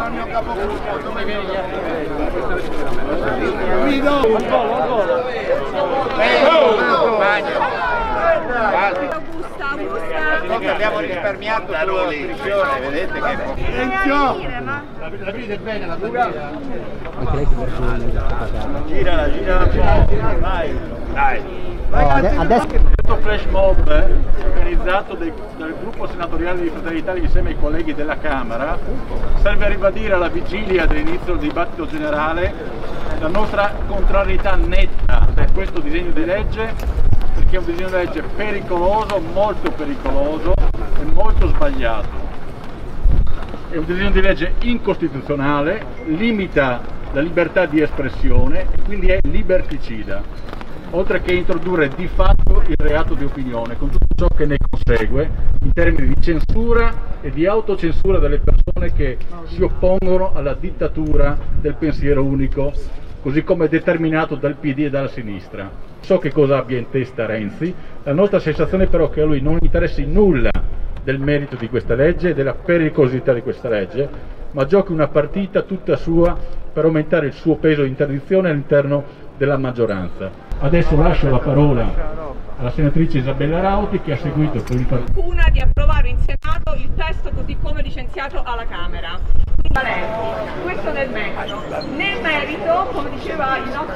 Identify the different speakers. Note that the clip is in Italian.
Speaker 1: al mio capogruppo, dove viene gli abbiamo risparmiato sulla scrizione, vedete che la vede bene la bandiera.
Speaker 2: Anche lei
Speaker 1: Girala, vai. Dai.
Speaker 2: Adesso
Speaker 3: Questo flash mob organizzato dal gruppo senatoriale di Fratelli d'Italia insieme ai colleghi della Camera serve a ribadire alla vigilia dell'inizio del dibattito generale la nostra contrarietà netta per questo disegno di legge, perché è un disegno di legge pericoloso, molto pericoloso e molto sbagliato. È un disegno di legge incostituzionale, limita la libertà di espressione e quindi è liberticida, oltre che introdurre di fatto il reato di opinione, con tutto ciò che ne consegue in termini di censura e di autocensura delle persone che si oppongono alla dittatura del pensiero unico, così come determinato dal PD e dalla sinistra. So che cosa abbia in testa Renzi, la nostra sensazione però è che a lui non interessi nulla del merito di questa legge e della pericolosità di questa legge, ma giochi una partita tutta sua per aumentare il suo peso di interdizione all'interno della maggioranza. Adesso lascio la parola alla senatrice Isabella Rauti, che ha seguito per il
Speaker 4: fortuna di approvare in Senato il testo così come licenziato alla Camera. Questo nel merito. Nel merito, come diceva il nostro